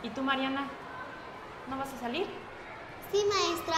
¿Y tú, Mariana? ¿No vas a salir? Sí, maestra.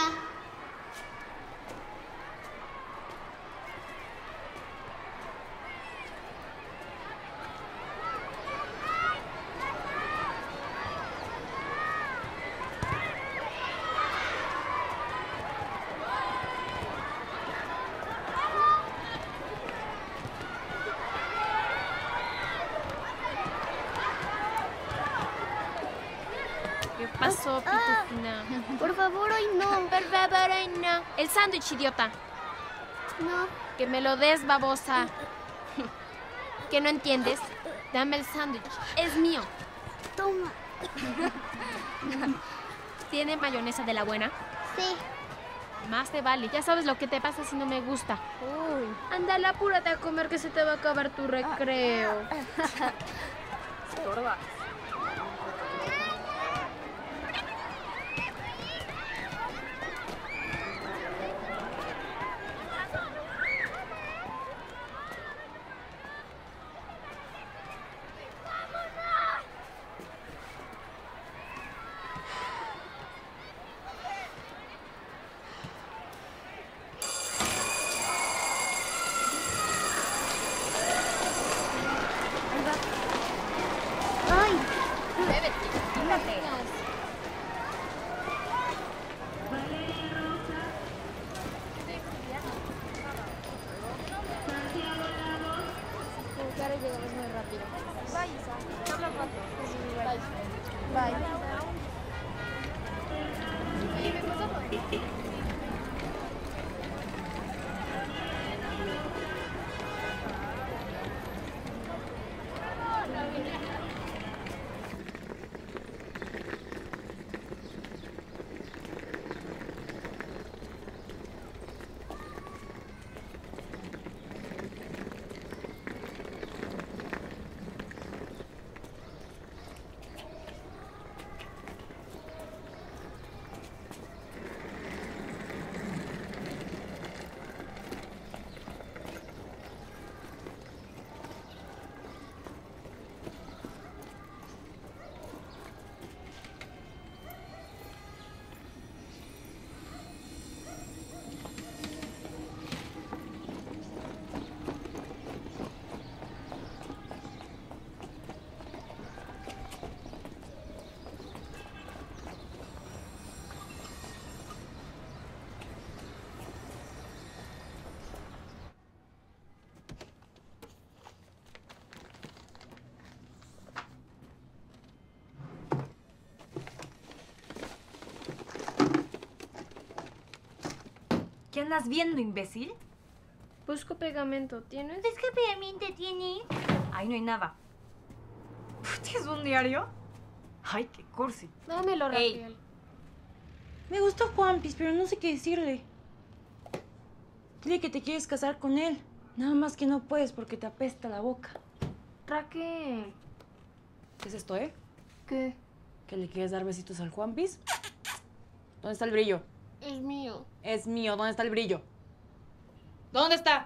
¿Qué pasó, Pitufina? Por favor, hoy no. Por favor, ay, no. El sándwich, idiota. No. Que me lo des, babosa. ¿Que no entiendes? Dame el sándwich. Es mío. Toma. ¿Tiene mayonesa de la buena? Sí. Más te vale. Ya sabes lo que te pasa si no me gusta. Uy. Ándale, apúrate a comer que se te va a acabar tu recreo. Sorda. Ay. Claro, llegamos muy rápido. Bye, Isa. Habla rato. Bye. Oye, ¿me pasó por? ¿Qué andas viendo, imbécil? Busco pegamento. ¿Tienes? ¿Qué pegamento tiene? Ahí no hay nada. ¿Tienes un diario? Ay, qué cursi. Dámelo, Ey. Raquel. Me gusta Juanpis, pero no sé qué decirle. Dile que te quieres casar con él. Nada más que no puedes porque te apesta la boca. Raquel. ¿Qué es esto, eh? ¿Qué? ¿Que le quieres dar besitos al Juanpis? ¿Dónde está el brillo? Es mío. Es mío. ¿Dónde está el brillo? ¿Dónde está?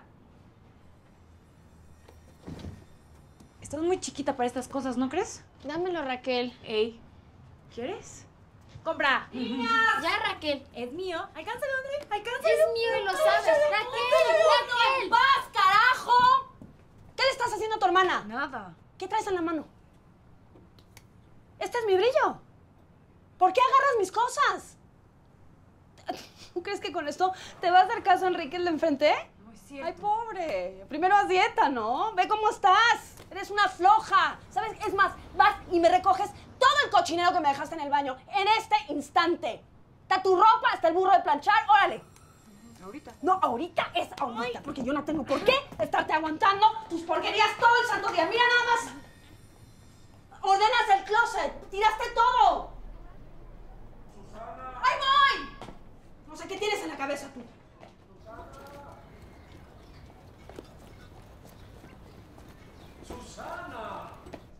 Estás muy chiquita para estas cosas, ¿no crees? Dámelo, Raquel. Ey, ¿quieres? ¡Compra! Ya, Raquel. Es mío. Alcánzalo, André. Alcánzalo. Es mío y lo sabes. Raquel. ¡Paz, carajo! ¿Qué le estás haciendo a tu hermana? Nada. ¿Qué traes en la mano? Este es mi brillo. ¿Por qué agarras mis cosas? ¿Tú crees que con esto te va a hacer caso Enrique el de enfrente? No es cierto. Ay, pobre. Primero haz dieta, ¿no? Ve cómo estás. Eres una floja. ¿Sabes? Es más, vas y me recoges todo el cochinero que me dejaste en el baño en este instante. Está tu ropa, está el burro de planchar. Órale. Ahorita. No, ahorita es ahorita, porque yo no tengo por qué estarte aguantando tus porquerías todo el santo día. Mira nada más. Ordenas el closet. Tiraste todo. ¡Susana! ¡Ahí voy! No sé qué tienes en la cabeza tú. ¡Susana!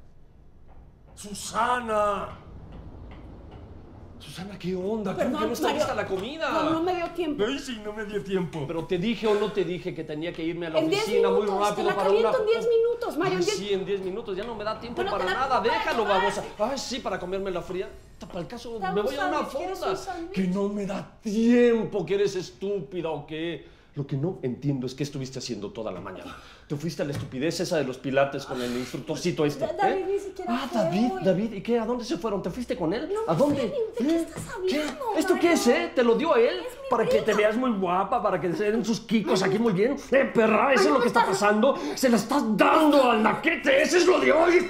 ¡Susana! Susana, ¿qué onda? ¿Cómo Perdón, que no está Mario. lista la comida? No me dio tiempo. Ay, sí, no me dio tiempo. Pero te dije o no te dije que tenía que irme a la En 10 oficina minutos. muy rápido Te la para una... caliento en 10 minutos. minutos, Mario. Ay, sí, en 10 minutos. Ya no me da tiempo para nada. Déjalo, babosa. Ay, sí, para comerme la fría. Para el caso, me voy a una fonda. Que no me da tiempo, que eres estúpida o qué. Lo que no entiendo es qué estuviste haciendo toda la mañana. ¿Te fuiste a la estupidez esa de los pilates con el instructorcito este? David ni siquiera fue David. ¿Y qué? ¿A dónde se fueron? ¿Te fuiste con él? No ¿A dónde? sé, ¿de qué estás hablando, ¿Esto Mario? qué es, ¿Te lo dio él? Para que te veas muy guapa, para que se den sus kikos aquí muy bien. Perra, eso es lo que está pasando. Se la estás dando al naquete. Ese es lo de hoy.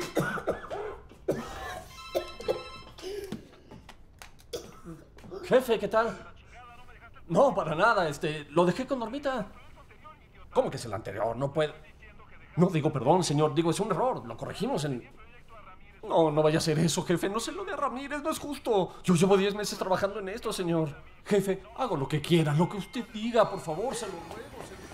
Jefe, ¿qué tal? No, para nada. Lo dejé con Normita. ¿Cómo que es el anterior? No puede... No, digo, perdón, señor. Digo, es un error. Lo corregimos en... No vaya a ser eso, jefe. No se lo de a Ramírez, no es justo. Yo llevo 10 meses trabajando en esto, señor. Jefe, hago lo que quiera, lo que usted diga, por favor, se lo ruego,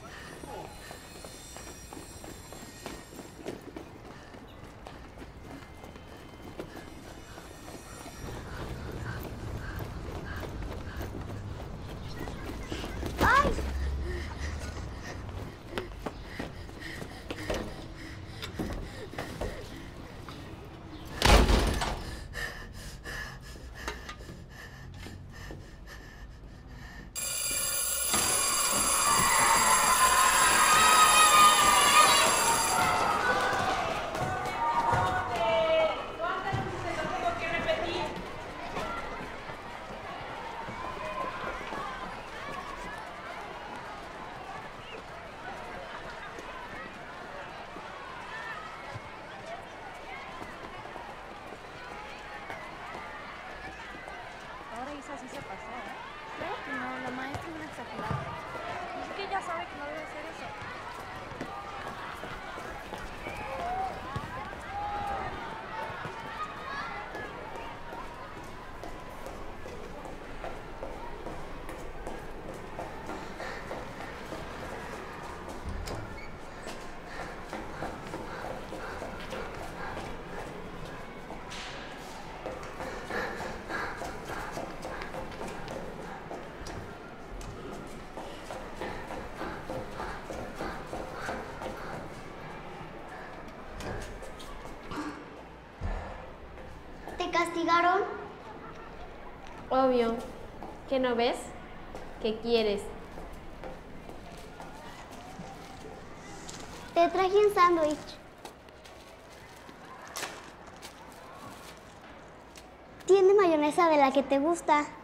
Ahora Isa sí se pasó, ¿eh? Creo que no, la maestra es una exagerada. Es que ella sabe que no debe hacer eso. ¿Te castigaron? Obvio. ¿Qué no ves? ¿Qué quieres? Te traje un sándwich. Tiene mayonesa de la que te gusta.